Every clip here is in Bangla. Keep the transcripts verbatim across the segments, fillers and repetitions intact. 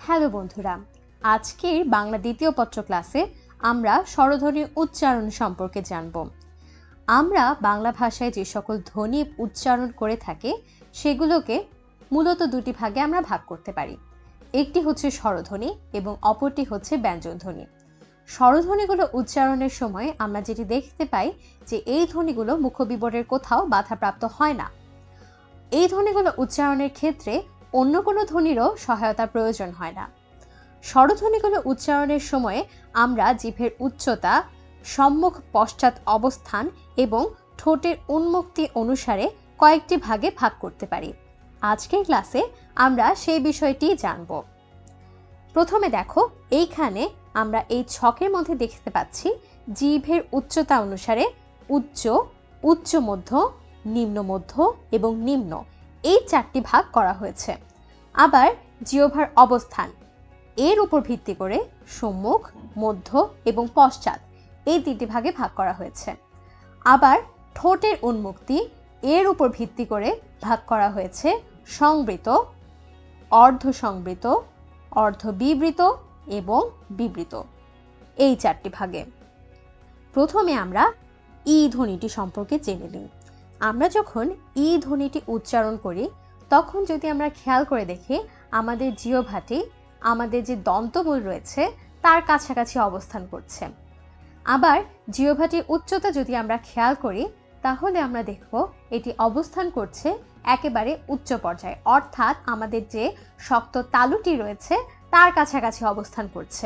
হ্যালো বন্ধুরা, আজকের বাংলা দ্বিতীয় পত্র ক্লাসে আমরা স্বরধ্বনির উচ্চারণ সম্পর্কে জানব। আমরা বাংলা ভাষায় যে সকল ধ্বনি উচ্চারণ করে থাকি সেগুলোকে মূলত দুটি ভাগে আমরা ভাগ করতে পারি। একটি হচ্ছে স্বরধ্বনি এবং অপরটি হচ্ছে ব্যঞ্জনধ্বনি। স্বরধ্বনিগুলো উচ্চারণের সময় আমরা যেটি দেখতে পাই যে এই ধ্বনিগুলো মুখবিবরের কোথাও বাধাপ্রাপ্ত হয় না। এই ধ্বনিগুলো উচ্চারণের ক্ষেত্রে অন্য কোনো ধ্বনিরও সহায়তার প্রয়োজন হয় না। স্বরধ্বনিগুলো উচ্চারণের সময়ে আমরা জিভের উচ্চতা, সম্মুখ পশ্চাৎ অবস্থান এবং ঠোঁটের উন্মুক্তি অনুসারে কয়েকটি ভাগে ভাগ করতে পারি। আজকের ক্লাসে আমরা সেই বিষয়টি জানব। প্রথমে দেখো, এইখানে আমরা এই ছকের মধ্যে দেখতে পাচ্ছি জিভের উচ্চতা অনুসারে উচ্চ, উচ্চ মধ্য, নিম্ন মধ্য এবং নিম্ন এই চারটি ভাগ করা হয়েছে। আবার জিহ্বার অবস্থান এর উপর ভিত্তি করে সম্মুখ, মধ্য এবং পশ্চাৎ এই তিনটি ভাগে ভাগ করা হয়েছে। আবার ঠোঁটের উন্মুক্তি এর উপর ভিত্তি করে ভাগ করা হয়েছে সংবৃত, অর্ধ সংবৃত, অর্ধ বিবৃত এবং বিবৃত এই চারটি ভাগে। প্রথমে আমরা ই ধ্বনিটি সম্পর্কে জেনে নিই। আমরা যখন ই ধ্বনিটি উচ্চারণ করি তখন যদি আমরা খেয়াল করে দেখি আমাদের জিহ্বাটি আমাদের যে দন্তমূল রয়েছে তার কাছাকাছি অবস্থান করছে। আবার জিহ্বাটির উচ্চতা যদি আমরা খেয়াল করি তাহলে আমরা দেখব এটি অবস্থান করছে একেবারে উচ্চ পর্যায়ে, অর্থাৎ আমাদের যে শক্ত তালুটি রয়েছে তার কাছাকাছি অবস্থান করছে।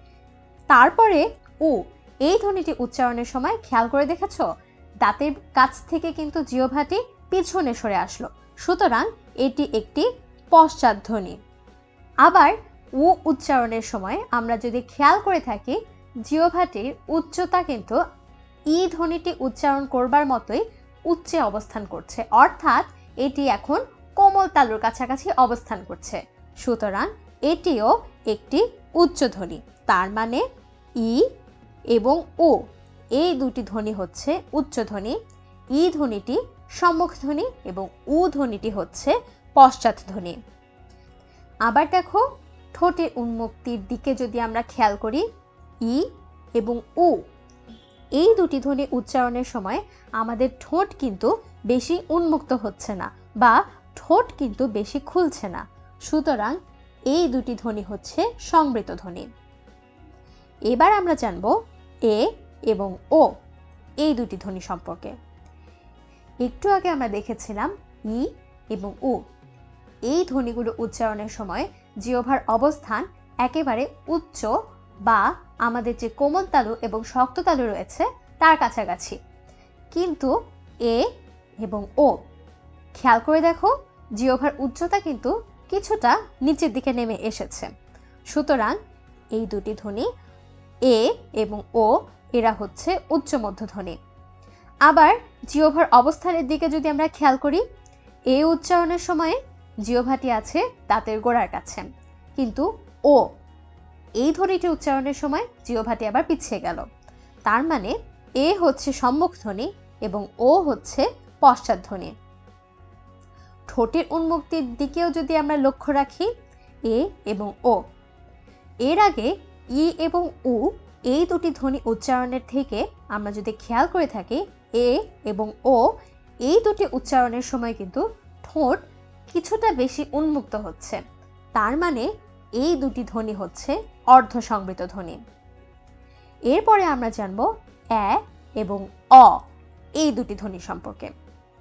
তারপরে উ এই ধ্বনিটি উচ্চারণের সময় খেয়াল করে দেখেছ দাঁতের কাছ থেকে কিন্তু জিহ্বাটি পিছনে সরে আসলো, সুতরাং এটি একটি পশ্চাৎ ধ্বনি। আবার উ উচ্চারণের সময় আমরা যদি খেয়াল করে থাকি জিহ্বাটির উচ্চতা কিন্তু ই ধ্বনিটি উচ্চারণ করবার মতোই উচ্চে অবস্থান করছে, অর্থাৎ এটি এখন কোমল তালুর কাছাকাছি অবস্থান করছে, সুতরাং এটিও একটি উচ্চ ধ্বনি। তার মানে ই এবং ও এই দুটি ধ্বনি হচ্ছে উচ্চ ধ্বনি। ই ধ্বনিটি সম্মুখ ধ্বনি এবং উ ধ্বনিটি হচ্ছে পশ্চাৎ ধ্বনি। আবার দেখো, ঠোঁটের উন্মুক্তির দিকে যদি আমরা খেয়াল করি ই এবং উ এই দুটি ধ্বনি উচ্চারণের সময় আমাদের ঠোঁট কিন্তু বেশি উন্মুক্ত হচ্ছে না বা ঠোঁট কিন্তু বেশি খুলছে না, সুতরাং এই দুটি ধ্বনি হচ্ছে সংবৃত ধ্বনি। এবার আমরা জানব এ এবং ও এই দুটি ধ্বনি সম্পর্কে। একটু আগে আমরা দেখেছিলাম ই এবং উ এই ধ্বনিগুলো উচ্চারণের সময় জিহ্বার অবস্থান একেবারে উচ্চ বা আমাদের যে কোমল তালু এবং শক্ত তালু রয়েছে তার কাছাকাছি, কিন্তু এ এবং ও খেয়াল করে দেখো জিহ্বার উচ্চতা কিন্তু কিছুটা নিচের দিকে নেমে এসেছে, সুতরাং এই দুটি ধ্বনি এ এবং ও এরা হচ্ছে উচ্চ মধ্য ধ্বনি। আবার জিহ্বার অবস্থানের দিকে যদি আমরা খেয়াল করি এ উচ্চারণের সময়ে জিহ্বাটি আছে দাঁতের গোড়ার কাছে, কিন্তু ও এই ধ্বনিটি উচ্চারণের সময় জিহ্বাটি আবার পিছিয়ে গেল, তার মানে এ হচ্ছে সম্মুখ ধ্বনি এবং ও হচ্ছে পশ্চাৎ ধ্বনি। ঠোঁটের উন্মুক্তির দিকেও যদি আমরা লক্ষ্য রাখি এ এবং ও, এর আগে ই এবং উ এই দুটি ধ্বনি উচ্চারণের থেকে আমরা যদি খেয়াল করে থাকি এ এবং ও এই দুটি উচ্চারণের সময় কিন্তু ঠোঁট কিছুটা বেশি উন্মুক্ত হচ্ছে, তার মানে এই দুটি ধ্বনি হচ্ছে অর্ধ সংবৃত ধ্বনি। এরপরে আমরা জানব এ এবং অ এই দুটি ধ্বনি সম্পর্কে।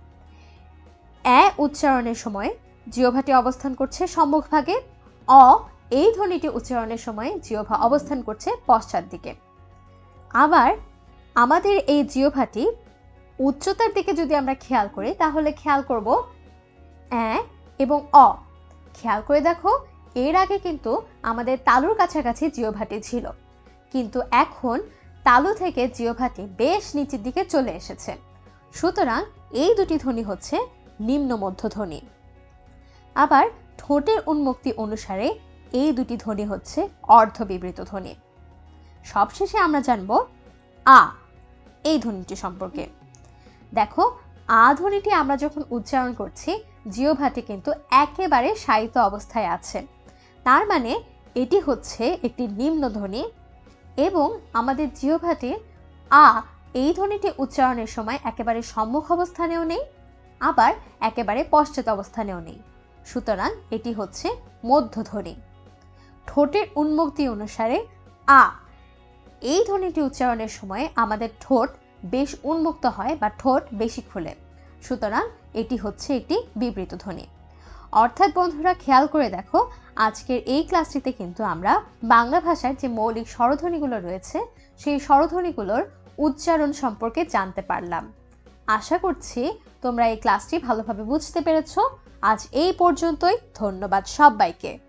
এ উচ্চারণের সময় জিহ্বাটি অবস্থান করছে সম্মুখ ভাগে, অ এই ধ্বনিটি উচ্চারণের সময় জিহ্বা অবস্থান করছে পশ্চাৎ দিকে। আবার আমাদের এই জিহ্বাটি উচ্চতার দিকে যদি আমরা খেয়াল করি তাহলে খেয়াল করব এ এবং অ। খেয়াল করে দেখো এর আগে কিন্তু আমাদের তালুর কাছাকাছি জিহ্বাটি ছিল, কিন্তু এখন তালু থেকে জিহ্বাটি বেশ নিচের দিকে চলে এসেছে, সুতরাং এই দুটি ধ্বনি হচ্ছে নিম্ন মধ্য ধ্বনি। আবার ঠোঁটের উন্মুক্তি অনুসারে এই দুটি ধ্বনি হচ্ছে অর্ধ বিবৃত ধ্বনি। সবশেষে আমরা জানব আ এই ধ্বনিটি সম্পর্কে। দেখো, আ ধ্বনিটি আমরা যখন উচ্চারণ করছি জিহ্বাটি কিন্তু একেবারে শায়িত অবস্থায় আছে, তার মানে এটি হচ্ছে একটি নিম্ন ধ্বনি এবং আমাদের জিহ্বাতে আ এই ধ্বনিটি উচ্চারণের সময় একেবারে সম্মুখ অবস্থানেও নেই, আবার একেবারে পশ্চাৎ অবস্থানেও নেই। সুতরাং এটি হচ্ছে মধ্যধ্বনি। ঠোঁটের উন্মুক্তি অনুসারে আ এই ধ্বনিটি উচ্চারণের সময় আমাদের ঠোঁট বেশ উন্মুক্ত হয় বা ঠোঁট বেশি খোলে। সুতরাং এটি হচ্ছে একটি বিবৃত ধ্বনি। অর্থাৎ বন্ধুরা, খেয়াল করে দেখো, আজকের এই ক্লাসটিতে কিন্তু আমরা বাংলা ভাষার যে মৌলিক স্বরধ্বনিগুলো রয়েছে সেই স্বরধ্বনিগুলোর উচ্চারণ সম্পর্কে জানতে পারলাম। আশা করছি তোমরা এই ক্লাসটি ভালোভাবে বুঝতে পেরেছো। আজ এই পর্যন্তই। ধন্যবাদ সবাইকে।